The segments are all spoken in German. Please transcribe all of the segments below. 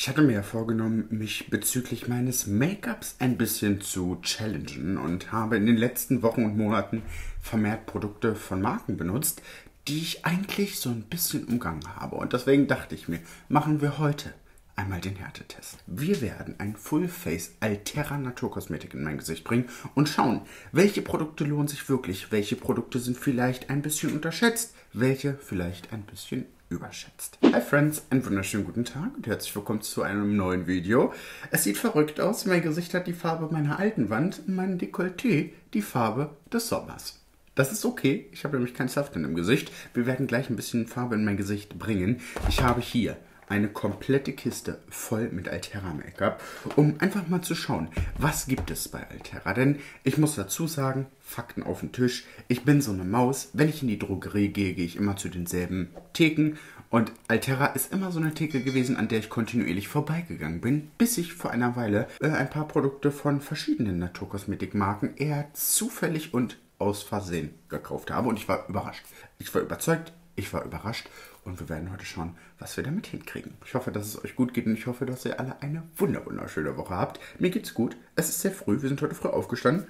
Ich hatte mir ja vorgenommen, mich bezüglich meines Make-ups ein bisschen zu challengen und habe in den letzten Wochen und Monaten vermehrt Produkte von Marken benutzt, die ich eigentlich so ein bisschen umgangen habe. Und deswegen dachte ich mir, machen wir heute einmal den Härtetest. Wir werden ein Full-Face Altera Naturkosmetik in mein Gesicht bringen und schauen, welche Produkte lohnen sich wirklich, welche Produkte sind vielleicht ein bisschen unterschätzt, welche vielleicht ein bisschen überschätzt. Hi Friends, einen wunderschönen guten Tag und herzlich willkommen zu einem neuen Video. Es sieht verrückt aus, mein Gesicht hat die Farbe meiner alten Wand und mein Dekolleté die Farbe des Sommers. Das ist okay, ich habe nämlich keinen Saft im Gesicht. Wir werden gleich ein bisschen Farbe in mein Gesicht bringen. Ich habe hier eine komplette Kiste voll mit Altera Make-up, um einfach mal zu schauen, was gibt es bei Altera. Denn ich muss dazu sagen, Fakten auf den Tisch, ich bin so eine Maus. Wenn ich in die Drogerie gehe, gehe ich immer zu denselben Theken. Und Altera ist immer so eine Theke gewesen, an der ich kontinuierlich vorbeigegangen bin, bis ich vor einer Weile ein paar Produkte von verschiedenen Naturkosmetikmarken eher zufällig und aus Versehen gekauft habe. Und ich war überrascht. Ich war überzeugt, ich war überrascht. Und wir werden heute schauen, was wir damit hinkriegen. Ich hoffe, dass es euch gut geht und ich hoffe, dass ihr alle eine wunderschöne Woche habt. Mir geht's gut. Es ist sehr früh. Wir sind heute früh aufgestanden.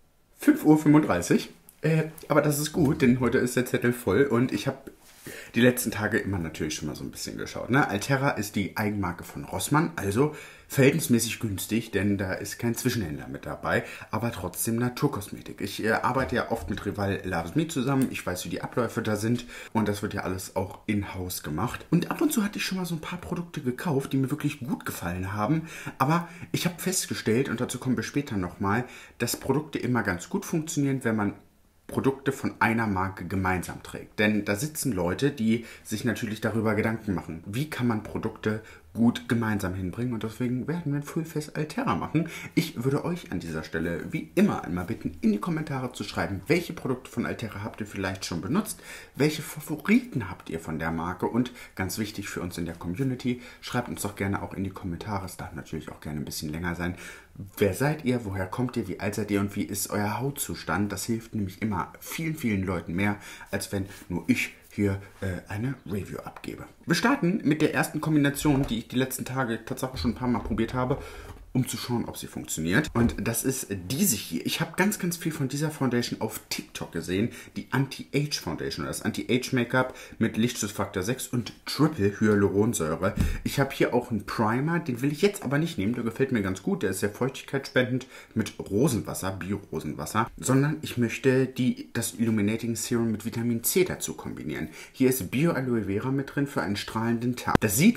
5:35 Uhr. Aber das ist gut, denn heute ist der Zettel voll und ich habe die letzten Tage immer natürlich schon mal so ein bisschen geschaut. Ne? Altera ist die Eigenmarke von Rossmann, also verhältnismäßig günstig, denn da ist kein Zwischenhändler mit dabei, aber trotzdem Naturkosmetik. Ich arbeite ja oft mit Rival Loves Me zusammen, ich weiß, wie die Abläufe da sind und das wird ja alles auch in-house gemacht. Und ab und zu hatte ich schon mal so ein paar Produkte gekauft, die mir wirklich gut gefallen haben, aber ich habe festgestellt, und dazu kommen wir später nochmal, dass Produkte immer ganz gut funktionieren, wenn man Produkte von einer Marke gemeinsam trägt. Denn da sitzen Leute, die sich natürlich darüber Gedanken machen, wie kann man Produkte gut gemeinsam hinbringen und deswegen werden wir ein Full-Face Altera machen. Ich würde euch an dieser Stelle wie immer einmal bitten, in die Kommentare zu schreiben, welche Produkte von Altera habt ihr vielleicht schon benutzt, welche Favoriten habt ihr von der Marke und ganz wichtig für uns in der Community, schreibt uns doch gerne auch in die Kommentare, es darf natürlich auch gerne ein bisschen länger sein. Wer seid ihr, woher kommt ihr, wie alt seid ihr und wie ist euer Hautzustand? Das hilft nämlich immer vielen Leuten mehr, als wenn nur ich hier eine Review abgebe. Wir starten mit der ersten Kombination, die ich die letzten Tage tatsächlich schon ein paar Mal probiert habe, um zu schauen, ob sie funktioniert. Und das ist diese hier. Ich habe ganz viel von dieser Foundation auf TikTok gesehen. Die Anti-Age Foundation, oder das Anti-Age Make-up mit Lichtschutzfaktor 6 und Triple Hyaluronsäure. Ich habe hier auch einen Primer, den will ich jetzt aber nicht nehmen. Der gefällt mir ganz gut. Der ist sehr feuchtigkeitsspendend mit Rosenwasser, Bio-Rosenwasser. Sondern ich möchte das Illuminating Serum mit Vitamin C dazu kombinieren. Hier ist Bio-Aloe Vera mit drin für einen strahlenden Tag. Das sieht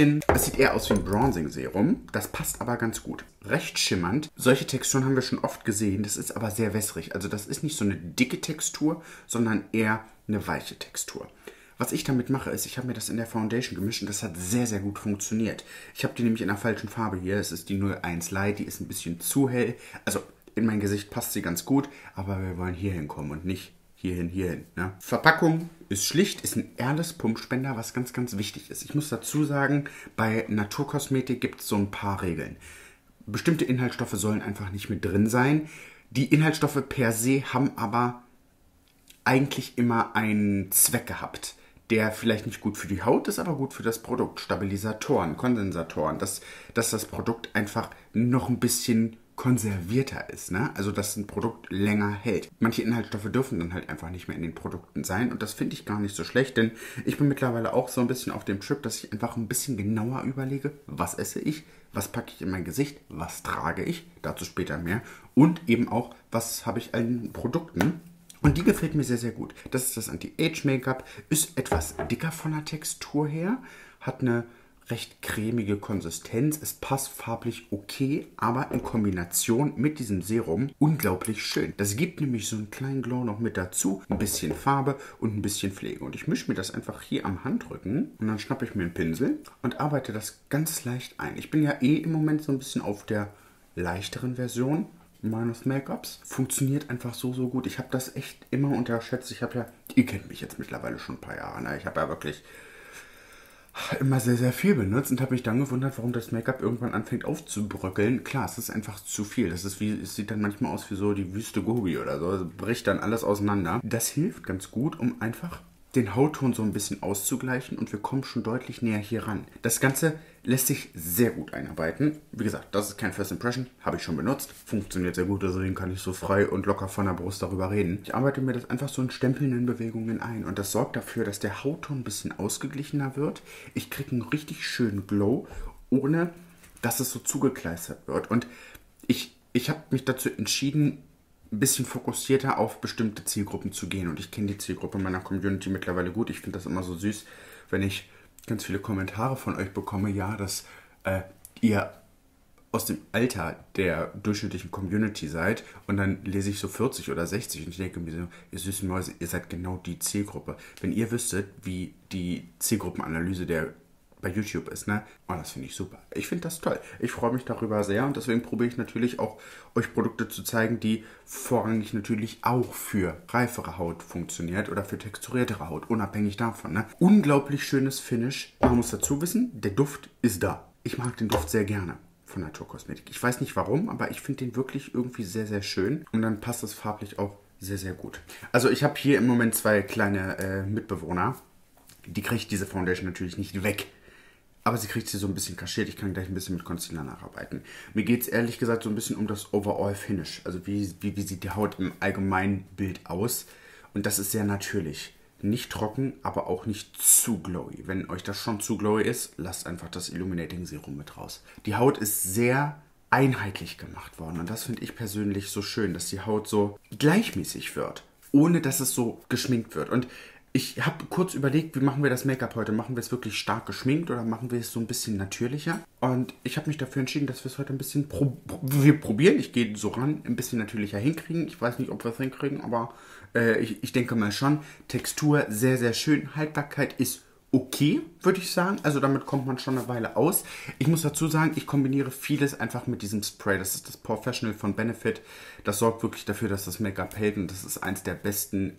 eher aus wie ein Bronzing Serum. Das passt aber ganz gut. Recht schimmernd. Solche Texturen haben wir schon oft gesehen. Das ist aber sehr wässrig. Also das ist nicht so eine dicke Textur, sondern eher eine weiche Textur. Was ich damit mache, ist, ich habe mir das in der Foundation gemischt und das hat sehr gut funktioniert. Ich habe die nämlich in der falschen Farbe hier. Es ist die 01 Light, die ist ein bisschen zu hell. Also in mein Gesicht passt sie ganz gut, aber wir wollen hier hinkommen und nicht hierhin. Ne? Verpackung ist schlicht, ist ein Airless Pumpspender, was ganz wichtig ist. Ich muss dazu sagen, bei Naturkosmetik gibt es so ein paar Regeln. Bestimmte Inhaltsstoffe sollen einfach nicht mit drin sein. Die Inhaltsstoffe per se haben aber eigentlich immer einen Zweck gehabt, der vielleicht nicht gut für die Haut ist, aber gut für das Produkt. Stabilisatoren, Kondensatoren, dass das Produkt einfach noch ein bisschen konservierter ist, ne? Also dass ein Produkt länger hält. Manche Inhaltsstoffe dürfen dann halt einfach nicht mehr in den Produkten sein und das finde ich gar nicht so schlecht, denn ich bin mittlerweile auch so ein bisschen auf dem Trip, dass ich einfach ein bisschen genauer überlege, was esse ich, was packe ich in mein Gesicht, was trage ich, dazu später mehr und eben auch, was habe ich an Produkten. Und die gefällt mir sehr gut. Das ist das Anti-Age Make-up, ist etwas dicker von der Textur her, hat eine recht cremige Konsistenz, es passt farblich okay, aber in Kombination mit diesem Serum unglaublich schön. Das gibt nämlich so einen kleinen Glow noch mit dazu, ein bisschen Farbe und ein bisschen Pflege. Und ich mische mir das einfach hier am Handrücken und dann schnappe ich mir einen Pinsel und arbeite das ganz leicht ein. Ich bin ja im Moment so ein bisschen auf der leichteren Version meines Make-ups. Funktioniert einfach so gut. Ich habe das echt immer unterschätzt. Ihr kennt mich jetzt mittlerweile schon ein paar Jahre, ne? Ich habe ja wirklich immer sehr viel benutzt und habe mich dann gewundert, warum das Make-up irgendwann anfängt aufzubröckeln. Klar, es ist einfach zu viel. Es sieht dann manchmal aus wie so die Wüste Gobi oder so. Es bricht dann alles auseinander. Das hilft ganz gut, um einfach den Hautton so ein bisschen auszugleichen und wir kommen schon deutlich näher hier ran. Das Ganze lässt sich sehr gut einarbeiten. Wie gesagt, das ist kein First Impression, habe ich schon benutzt, funktioniert sehr gut, deswegen kann ich so frei und locker von der Brust darüber reden. Ich arbeite mir das einfach so in stempelnden Bewegungen ein und das sorgt dafür, dass der Hautton ein bisschen ausgeglichener wird. Ich kriege einen richtig schönen Glow, ohne dass es so zugekleistert wird. Und ich habe mich dazu entschieden, ein bisschen fokussierter auf bestimmte Zielgruppen zu gehen. Und ich kenne die Zielgruppe meiner Community mittlerweile gut. Ich finde das immer so süß, wenn ich ganz viele Kommentare von euch bekomme, ja, dass ihr aus dem Alter der durchschnittlichen Community seid und dann lese ich so 40 oder 60 und ich denke mir so, ihr süßen Mäuse, ihr seid genau die Zielgruppe. Wenn ihr wüsstet, wie die Zielgruppenanalyse bei YouTube ist, ne? Oh, das finde ich super. Ich finde das toll. Ich freue mich darüber sehr und deswegen probiere ich natürlich auch, euch Produkte zu zeigen, die vorrangig natürlich auch für reifere Haut funktioniert oder für texturiertere Haut, unabhängig davon, ne? Unglaublich schönes Finish. Man muss dazu wissen, der Duft ist da. Ich mag den Duft sehr gerne von Naturkosmetik. Ich weiß nicht warum, aber ich finde den wirklich irgendwie sehr, sehr schön und dann passt es farblich auch sehr, sehr gut. Also ich habe hier im Moment 2 kleine Mitbewohner. Die kriegt diese Foundation natürlich nicht weg. Aber sie kriegt sie so ein bisschen kaschiert. Ich kann gleich ein bisschen mit Concealer nacharbeiten. Mir geht es ehrlich gesagt so ein bisschen um das Overall Finish. Also wie sieht die Haut im allgemeinen Bild aus. Und das ist sehr natürlich. Nicht trocken, aber auch nicht zu glowy. Wenn euch das schon zu glowy ist, lasst einfach das Illuminating Serum mit raus. Die Haut ist sehr einheitlich gemacht worden. Und das finde ich persönlich so schön, dass die Haut so gleichmäßig wird. Ohne dass es so geschminkt wird. Und ich habe kurz überlegt, wie machen wir das Make-up heute? Machen wir es wirklich stark geschminkt oder machen wir es so ein bisschen natürlicher? Und ich habe mich dafür entschieden, dass wir es heute ein bisschen probieren. Ich gehe so ran, ein bisschen natürlicher hinkriegen. Ich weiß nicht, ob wir es hinkriegen, aber ich denke mal schon. Textur sehr, sehr schön. Haltbarkeit ist okay, würde ich sagen. Also damit kommt man schon eine Weile aus. Ich muss dazu sagen, ich kombiniere vieles einfach mit diesem Spray. Das ist das Professional von Benefit. Das sorgt wirklich dafür, dass das Make-up hält und das ist eins der besten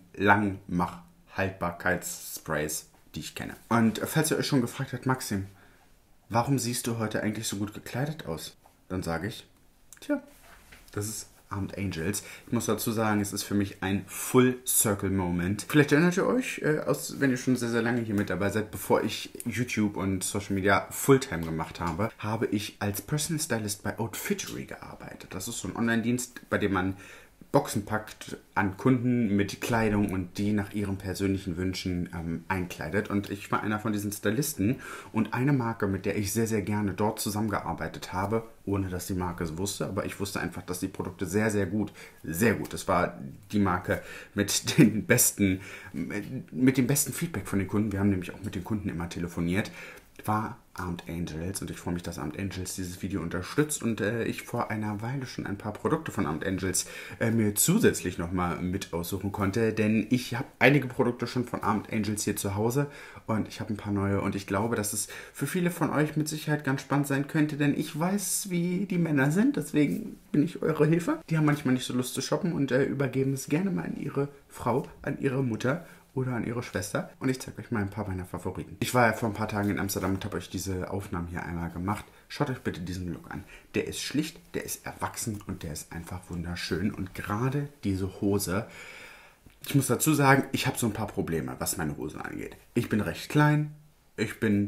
Haltbarkeitssprays, die ich kenne. Und falls ihr euch schon gefragt habt, Maxim, warum siehst du heute eigentlich so gut gekleidet aus? Dann sage ich, tja, das ist Armed Angels. Ich muss dazu sagen, es ist für mich ein Full-Circle-Moment. Vielleicht erinnert ihr euch, wenn ihr schon sehr, sehr lange hier mit dabei seid, bevor ich YouTube und Social Media Fulltime gemacht habe, habe ich als Personal Stylist bei Outfittery gearbeitet. Das ist so ein Online-Dienst, bei dem man Boxen packt an Kunden mit Kleidung und die nach ihren persönlichen Wünschen einkleidet. Und ich war einer von diesen Stylisten und eine Marke, mit der ich sehr, sehr gerne dort zusammengearbeitet habe, ohne dass die Marke es wusste, aber ich wusste einfach, dass die Produkte sehr, sehr gut, das war die Marke mit dem besten Feedback von den Kunden, wir haben nämlich auch mit den Kunden immer telefoniert, war Armed Angels und ich freue mich, dass Armed Angels dieses Video unterstützt und ich vor einer Weile schon ein paar Produkte von Armed Angels mir zusätzlich nochmal mit aussuchen konnte, denn ich habe einige Produkte schon von Armed Angels hier zu Hause und ich habe ein paar neue und ich glaube, dass es für viele von euch mit Sicherheit ganz spannend sein könnte, denn ich weiß, wie die Männer sind, deswegen bin ich eure Hilfe. Die haben manchmal nicht so Lust zu shoppen und übergeben es gerne mal an ihre Frau, an ihre Mutter oder an ihre Schwester. Und ich zeige euch mal ein paar meiner Favoriten. Ich war ja vor ein paar Tagen in Amsterdam und habe euch diese Aufnahmen hier einmal gemacht. Schaut euch bitte diesen Look an. Der ist schlicht, der ist erwachsen und der ist einfach wunderschön. Und gerade diese Hose, ich muss dazu sagen, ich habe so ein paar Probleme, was meine Hose angeht. Ich bin recht klein, ich bin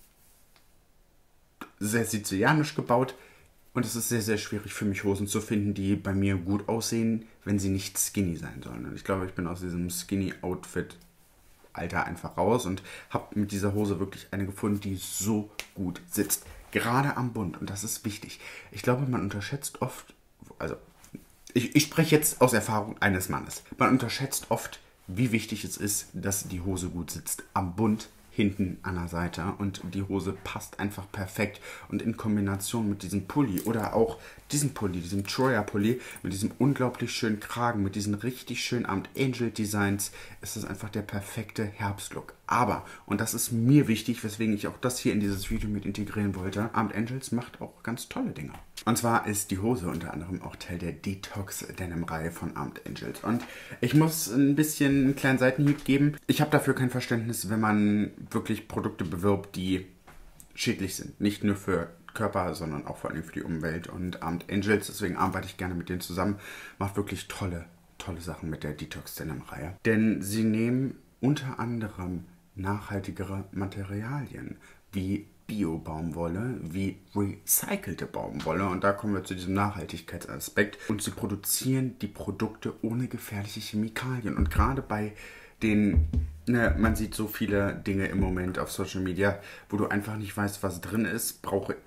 sehr sizilianisch gebaut. Und es ist sehr, sehr schwierig für mich, Hosen zu finden, die bei mir gut aussehen, wenn sie nicht skinny sein sollen. Und ich glaube, ich bin aus diesem Skinny-Outfit-Alter einfach raus und habe mit dieser Hose wirklich eine gefunden, die so gut sitzt. Gerade am Bund. Und das ist wichtig. Ich glaube, man unterschätzt oft, also ich spreche jetzt aus Erfahrung eines Mannes. Man unterschätzt oft, wie wichtig es ist, dass die Hose gut sitzt. Am Bund, hinten an der Seite und die Hose passt einfach perfekt und in Kombination mit diesem Pulli oder auch diesem Pulli, diesem Troyer-Pulli mit diesem unglaublich schönen Kragen, mit diesen richtig schönen Armed Angel Designs ist das einfach der perfekte Herbstlook. Aber, und das ist mir wichtig, weswegen ich auch das hier in dieses Video mit integrieren wollte, Armed Angels macht auch ganz tolle Dinge. Und zwar ist die Hose unter anderem auch Teil der Detox Denim Reihe von Armed Angels. Und ich muss ein bisschen einen kleinen Seitenhieb geben. Ich habe dafür kein Verständnis, wenn man wirklich Produkte bewirbt, die schädlich sind. Nicht nur für Körper, sondern auch vor allem für die Umwelt. Und Armed Angels, deswegen arbeite ich gerne mit denen zusammen, macht wirklich tolle Sachen mit der Detox Denim Reihe. Denn sie nehmen unter anderem nachhaltigere Materialien wie Bio-Baumwolle wie recycelte Baumwolle. Und da kommen wir zu diesem Nachhaltigkeitsaspekt. Und sie produzieren die Produkte ohne gefährliche Chemikalien. Und gerade bei den, man sieht so viele Dinge im Moment auf Social Media, wo du einfach nicht weißt, was drin ist,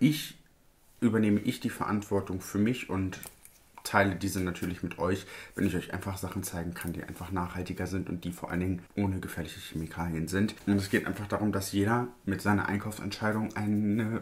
übernehme ich die Verantwortung für mich und teile diese natürlich mit euch, wenn ich euch einfach Sachen zeigen kann, die einfach nachhaltiger sind und die vor allen Dingen ohne gefährliche Chemikalien sind. Und es geht einfach darum, dass jeder mit seiner Einkaufsentscheidung einen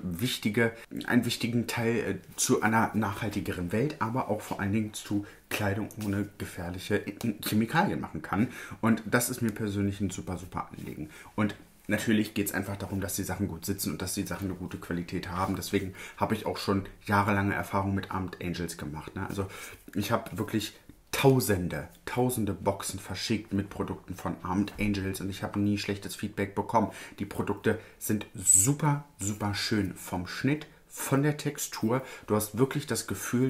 wichtigen Teil zu einer nachhaltigeren Welt, aber auch vor allen Dingen zu Kleidung ohne gefährliche Chemikalien machen kann. Und das ist mir persönlich ein super, super Anliegen. Und natürlich geht es einfach darum, dass die Sachen gut sitzen und dass die Sachen eine gute Qualität haben. Deswegen habe ich auch schon jahrelange Erfahrung mit Armed Angels gemacht. Ne? Also ich habe wirklich tausende Boxen verschickt mit Produkten von Armed Angels und ich habe nie schlechtes Feedback bekommen. Die Produkte sind super, super schön vom Schnitt, von der Textur. Du hast wirklich das Gefühl,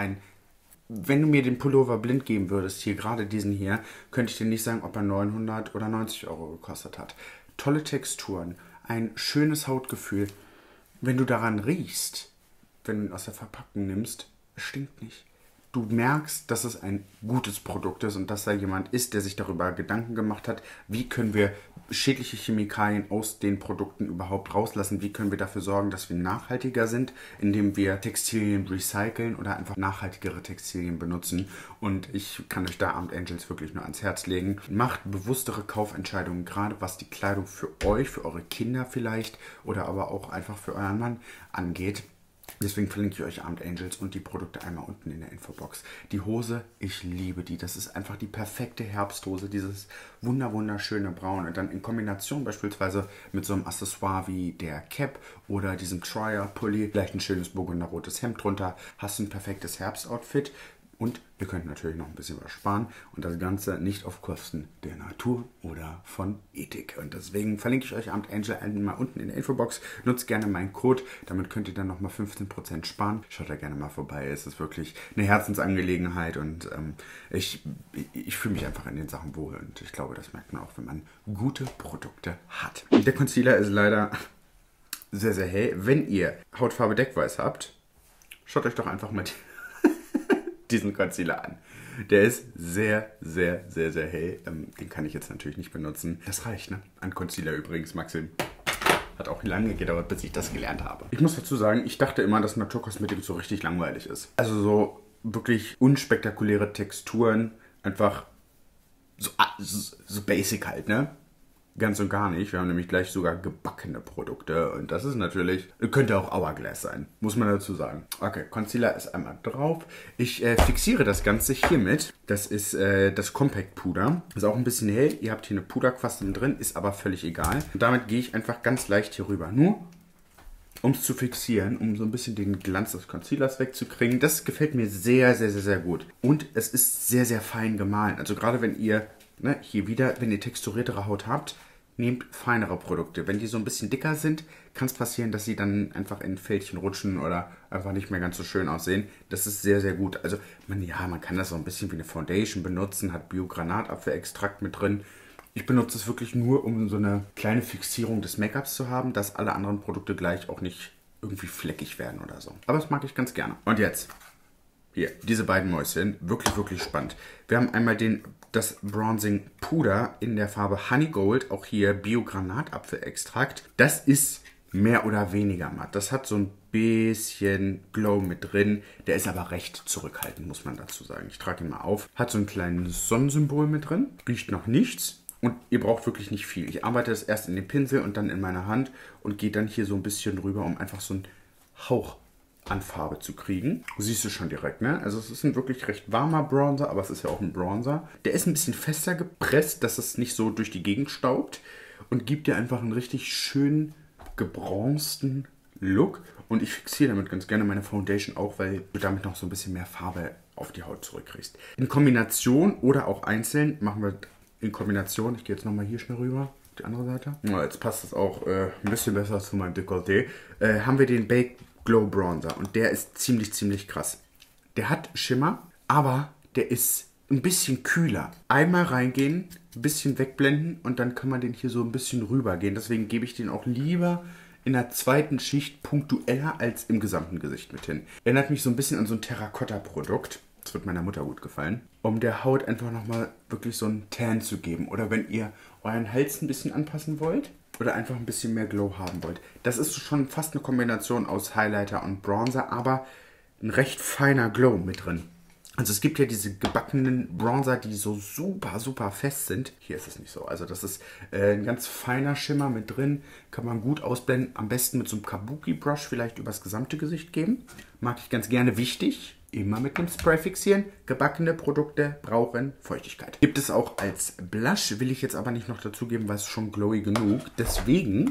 wenn du mir den Pullover blind geben würdest, hier gerade diesen hier, könnte ich dir nicht sagen, ob er 900 oder 90 Euro gekostet hat. Tolle Texturen, ein schönes Hautgefühl. Wenn du daran riechst, wenn du ihn aus der Verpackung nimmst, es stinkt nicht. Du merkst, dass es ein gutes Produkt ist und dass da jemand ist, der sich darüber Gedanken gemacht hat, wie können wir schädliche Chemikalien aus den Produkten überhaupt rauslassen, wie können wir dafür sorgen, dass wir nachhaltiger sind, indem wir Textilien recyceln oder einfach nachhaltigere Textilien benutzen. Und ich kann euch da Armed Angels wirklich nur ans Herz legen. Macht bewusstere Kaufentscheidungen, gerade was die Kleidung für euch, für eure Kinder vielleicht oder aber auch einfach für euren Mann angeht. Deswegen verlinke ich euch Armed Angels und die Produkte einmal unten in der Infobox. Die Hose, ich liebe die. Das ist einfach die perfekte Herbsthose, dieses wunderschöne Braun. Und dann in Kombination beispielsweise mit so einem Accessoire wie der Cap oder diesem Trier-Pulli, vielleicht ein schönes burgunderrotes Hemd drunter, hast du ein perfektes Herbstoutfit. Und ihr könnt natürlich noch ein bisschen was sparen und das Ganze nicht auf Kosten der Natur oder von Ethik. Und deswegen verlinke ich euch Armed Angel einmal unten in der Infobox. Nutzt gerne meinen Code, damit könnt ihr dann nochmal 15% sparen. Schaut da gerne mal vorbei, es ist wirklich eine Herzensangelegenheit und ich fühle mich einfach in den Sachen wohl und ich glaube, das merkt man auch, wenn man gute Produkte hat. Der Concealer ist leider sehr, sehr hell. Wenn ihr Hautfarbe Deckweiß habt, schaut euch doch einfach mal diesen Concealer an. Der ist sehr, sehr, sehr, sehr hell. Den kann ich jetzt natürlich nicht benutzen. Das reicht, ne? An Concealer übrigens, Maxim. Hat auch lange gedauert, bis ich das gelernt habe. Ich muss dazu sagen, ich dachte immer, dass Naturkosmetik so richtig langweilig ist. Also so wirklich unspektakuläre Texturen. Einfach so basic halt, ne? Ganz und gar nicht. Wir haben nämlich gleich sogar gebackene Produkte. Und das ist natürlich, könnte auch Hourglass sein, muss man dazu sagen. Okay, Concealer ist einmal drauf. Ich fixiere das Ganze hiermit. Das ist das Compact Puder. Ist auch ein bisschen hell. Ihr habt hier eine Puderquaste drin, ist aber völlig egal. Und damit gehe ich einfach ganz leicht hier rüber. Nur, um es zu fixieren, um so ein bisschen den Glanz des Concealers wegzukriegen. Das gefällt mir sehr, sehr, sehr, sehr gut. Und es ist sehr, sehr fein gemahlen. Also gerade wenn ihr, hier wieder, wenn ihr texturiertere Haut habt, nehmt feinere Produkte. Wenn die so ein bisschen dicker sind, kann es passieren, dass sie dann einfach in Fältchen rutschen oder einfach nicht mehr ganz so schön aussehen. Das ist sehr, sehr gut. Also man kann das so ein bisschen wie eine Foundation benutzen, hat Bio-Granatapfelextrakt mit drin. Ich benutze es wirklich nur, um so eine kleine Fixierung des Make-ups zu haben, dass alle anderen Produkte gleich auch nicht irgendwie fleckig werden oder so. Aber das mag ich ganz gerne. Und jetzt, hier, diese beiden Mäuschen, wirklich, wirklich spannend. Wir haben einmal das Bronzing Puder in der Farbe Honey Gold, auch hier Bio-Granatapfelextrakt. Das ist mehr oder weniger matt. Das hat so ein bisschen Glow mit drin. Der ist aber recht zurückhaltend, muss man dazu sagen. Ich trage ihn mal auf. Hat so ein kleines Sonnensymbol mit drin. Riecht noch nichts. Und ihr braucht wirklich nicht viel. Ich arbeite das erst in den Pinsel und dann in meiner Hand und gehe dann hier so ein bisschen drüber, um einfach so einen Hauch an Farbe zu kriegen. Siehst du schon direkt, ne? Also es ist ein wirklich recht warmer Bronzer, aber es ist ja auch ein Bronzer. Der ist ein bisschen fester gepresst, dass es nicht so durch die Gegend staubt und gibt dir einfach einen richtig schönen gebronzten Look. Und ich fixiere damit ganz gerne meine Foundation auch, weil du damit noch so ein bisschen mehr Farbe auf die Haut zurückkriegst. In Kombination oder auch einzeln machen wir in Kombination, ich gehe jetzt nochmal hier schnell rüber, die andere Seite. Ja, jetzt passt es auch ein bisschen besser zu meinem Dekolleté. Haben wir den Baked Glow Bronzer und der ist ziemlich, ziemlich krass. Der hat Schimmer, aber der ist ein bisschen kühler. Einmal reingehen, ein bisschen wegblenden und dann kann man den hier so ein bisschen rüber gehen. Deswegen gebe ich den auch lieber in der zweiten Schicht punktueller als im gesamten Gesicht mit hin. Erinnert mich so ein bisschen an so ein Terrakotta-Produkt. Das wird meiner Mutter gut gefallen. Um der Haut einfach nochmal wirklich so einen Tan zu geben. Oder wenn ihr euren Hals ein bisschen anpassen wollt. Oder einfach ein bisschen mehr Glow haben wollt. Das ist schon fast eine Kombination aus Highlighter und Bronzer. Aber ein recht feiner Glow mit drin. Also es gibt ja diese gebackenen Bronzer, die so super, super fest sind. Hier ist es nicht so. Also das ist ein ganz feiner Schimmer mit drin. Kann man gut ausblenden. Am besten mit so einem Kabuki-Brush vielleicht übers gesamte Gesicht geben. Mag ich ganz gerne. Wichtig, immer mit dem Spray fixieren. Gebackene Produkte brauchen Feuchtigkeit. Gibt es auch als Blush, will ich jetzt aber nicht noch dazugeben, weil es schon glowy genug. Deswegen,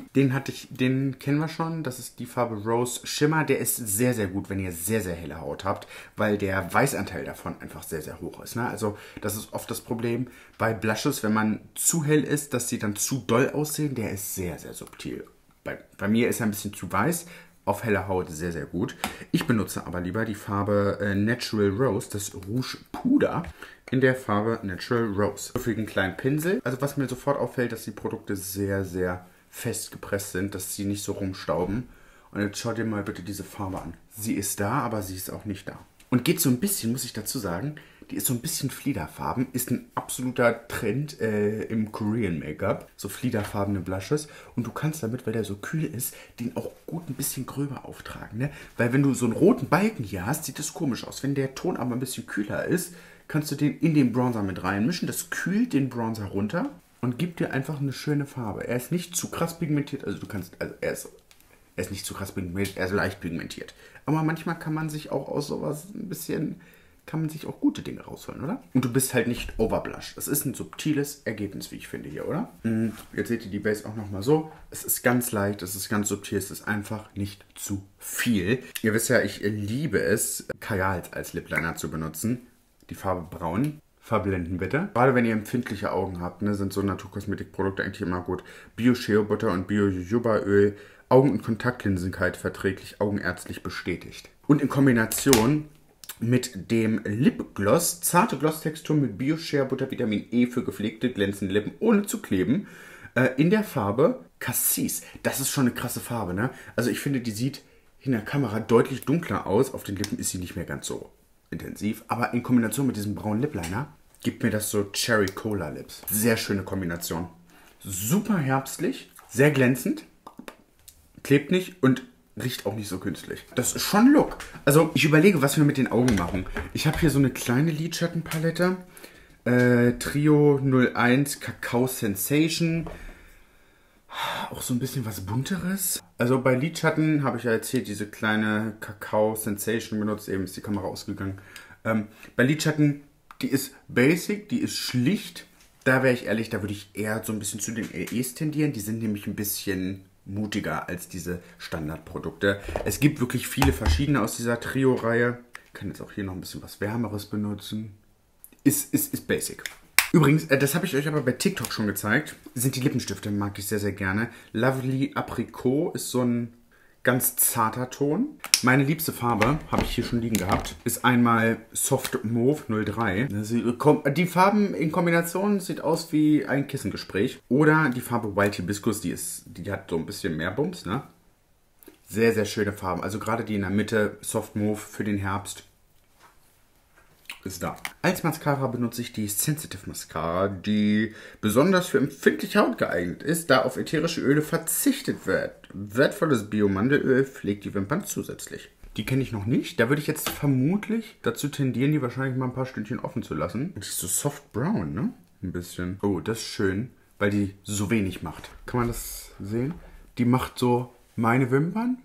den kennen wir schon. Das ist die Farbe Rose Shimmer. Der ist sehr, sehr gut, wenn ihr sehr, sehr helle Haut habt, weil der Weißanteil davon einfach sehr, sehr hoch ist. Ne? Also das ist oft das Problem bei Blushes, wenn man zu hell ist, dass sie dann zu doll aussehen. Der ist sehr, sehr subtil. Bei mir ist er ein bisschen zu weiß. Auf heller Haut sehr, sehr gut. Ich benutze aber lieber die Farbe Natural Rose, das Rouge Puder, in der Farbe Natural Rose. Für einen kleinen Pinsel. Also was mir sofort auffällt, dass die Produkte sehr, sehr fest gepresst sind, dass sie nicht so rumstauben. Und jetzt schaut dir mal bitte diese Farbe an. Sie ist da, aber sie ist auch nicht da. Und geht so ein bisschen, muss ich dazu sagen, die ist so ein bisschen fliederfarben. Ist ein absoluter Trend im Korean Make-up. So fliederfarbene Blushes. Und du kannst damit, weil der so kühl ist, den auch gut ein bisschen gröber auftragen. Ne? Weil wenn du so einen roten Balken hier hast, sieht das komisch aus. Wenn der Ton aber ein bisschen kühler ist, kannst du den in den Bronzer mit reinmischen. Das kühlt den Bronzer runter und gibt dir einfach eine schöne Farbe. Er ist nicht zu krass pigmentiert. Also er ist nicht zu krass pigmentiert, er ist leicht pigmentiert. Aber manchmal kann man sich auch aus sowas ein bisschen, kann man sich auch gute Dinge rausholen, oder? Und du bist halt nicht overblush. Das ist ein subtiles Ergebnis, wie ich finde hier, oder? Jetzt seht ihr die Base auch nochmal so. Es ist ganz leicht, es ist ganz subtil, es ist einfach nicht zu viel. Ihr wisst ja, ich liebe es, Kajal als Lip Liner zu benutzen. Die Farbe Braun. Verblenden bitte. Gerade wenn ihr empfindliche Augen habt, ne, sind so Naturkosmetikprodukte eigentlich immer gut. Bio-Shea-Butter und Bio-Jojobaöl. Augen- und Kontaktlinsenkeit verträglich, augenärztlich bestätigt. Und in Kombination mit dem Lipgloss, zarte Glosstextur mit Bio-Shea-Butter, Vitamin E für gepflegte, glänzende Lippen, ohne zu kleben, in der Farbe Cassis. Das ist schon eine krasse Farbe, ne? Also ich finde, die sieht in der Kamera deutlich dunkler aus. Auf den Lippen ist sie nicht mehr ganz so intensiv. Aber in Kombination mit diesem braunen Lip Liner gibt mir das so Cherry Cola Lips. Sehr schöne Kombination. Super herbstlich, sehr glänzend. Klebt nicht und riecht auch nicht so künstlich. Das ist schon Look. Also ich überlege, was wir mit den Augen machen. Ich habe hier so eine kleine Lidschattenpalette. Trio 01 Kakao Sensation. Auch so ein bisschen was Bunteres. Also bei Lidschatten habe ich ja erzählt, diese kleine Kakao Sensation benutzt. Eben ist die Kamera ausgegangen. Bei Lidschatten, die ist basic, die ist schlicht. Da wäre ich ehrlich, da würde ich eher so ein bisschen zu den LEs tendieren. Die sind nämlich ein bisschen mutiger als diese Standardprodukte. Es gibt wirklich viele verschiedene aus dieser Trio-Reihe. Ich kann jetzt auch hier noch ein bisschen was Wärmeres benutzen. Ist basic. Übrigens, das habe ich euch aber bei TikTok schon gezeigt, sind die Lippenstifte, mag ich sehr, sehr gerne. Lovely Apricot ist so ein ganz zarter Ton. Meine liebste Farbe, habe ich hier schon liegen gehabt, ist einmal Soft Mauve 03. Die Farben in Kombination sieht aus wie ein Kissengespräch. Oder die Farbe Wild Hibiscus, die hat so ein bisschen mehr Bums, ne? Sehr, sehr schöne Farben. Also gerade die in der Mitte, Soft Mauve für den Herbst, ist da. Als Mascara benutze ich die Sensitive Mascara, die besonders für empfindliche Haut geeignet ist, da auf ätherische Öle verzichtet wird. Wertvolles Biomandelöl pflegt die Wimpern zusätzlich. Die kenne ich noch nicht. Da würde ich jetzt vermutlich dazu tendieren, die wahrscheinlich mal ein paar Stündchen offen zu lassen. Die ist so soft brown, ne? Ein bisschen. Oh, das ist schön, weil die so wenig macht. Kann man das sehen? Die macht so meine Wimpern,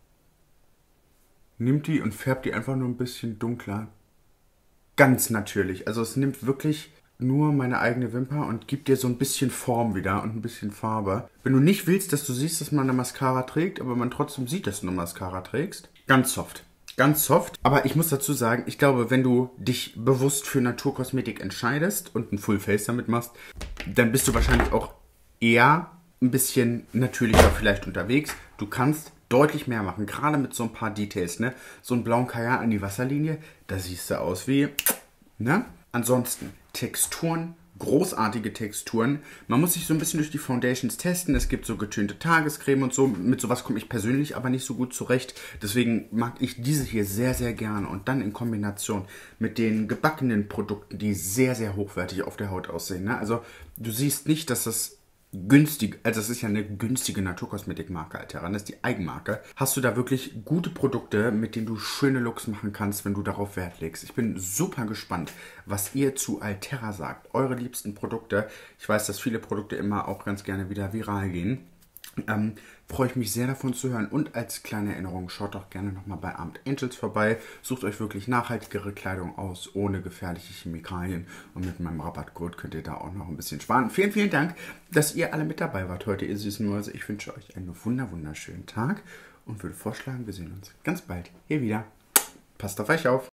nimmt die und färbt die einfach nur ein bisschen dunkler. Ganz natürlich. Also es nimmt wirklich nur meine eigene Wimper und gibt dir so ein bisschen Form wieder und ein bisschen Farbe. Wenn du nicht willst, dass du siehst, dass man eine Mascara trägt, aber man trotzdem sieht, dass du eine Mascara trägst, ganz soft. Ganz soft. Aber ich muss dazu sagen, ich glaube, wenn du dich bewusst für Naturkosmetik entscheidest und ein Full Face damit machst, dann bist du wahrscheinlich auch eher ein bisschen natürlicher vielleicht unterwegs. Du kannst deutlich mehr machen, gerade mit so ein paar Details, ne? So einen blauen Kajal an die Wasserlinie, da siehst du aus wie, ne? Ansonsten, Texturen großartige Texturen. Man muss sich so ein bisschen durch die Foundations testen. Es gibt so getönte Tagescreme und so. Mit sowas komme ich persönlich aber nicht so gut zurecht. Deswegen mag ich diese hier sehr, sehr gern. Und dann in Kombination mit den gebackenen Produkten, die sehr, sehr hochwertig auf der Haut aussehen. Ne? Also du siehst nicht, dass das günstig, also es ist ja eine günstige Naturkosmetikmarke, Altera, das ist die Eigenmarke. Hast du da wirklich gute Produkte, mit denen du schöne Looks machen kannst, wenn du darauf Wert legst. Ich bin super gespannt, was ihr zu Altera sagt. Eure liebsten Produkte. Ich weiß, dass viele Produkte immer auch ganz gerne wieder viral gehen. Freue ich mich sehr davon zu hören. Und als kleine Erinnerung, schaut doch gerne nochmal bei Armed Angels vorbei. Sucht euch wirklich nachhaltigere Kleidung aus, ohne gefährliche Chemikalien. Und mit meinem Rabattcode könnt ihr da auch noch ein bisschen sparen. Vielen, vielen Dank, dass ihr alle mit dabei wart heute, ihr süßen Mäuse. Ich wünsche euch einen wunderschönen Tag und würde vorschlagen, wir sehen uns ganz bald hier wieder. Passt auf euch auf.